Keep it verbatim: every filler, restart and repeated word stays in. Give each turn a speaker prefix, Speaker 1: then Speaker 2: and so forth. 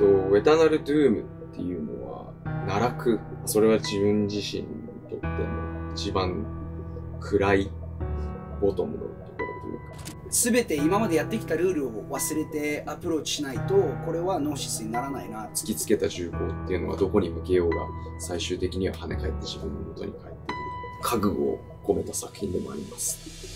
Speaker 1: と、エターナルドゥームっていうのは、奈落。それは自分自身にとっての一番暗いボトムのところというか。
Speaker 2: すべて今までやってきたルールを忘れてアプローチしないと、これはノーシスにならないな。
Speaker 1: 突きつけた銃口っていうのはどこに向けようが、最終的には跳ね返って自分の元に返ってくる。覚悟を込めた作品でもあります。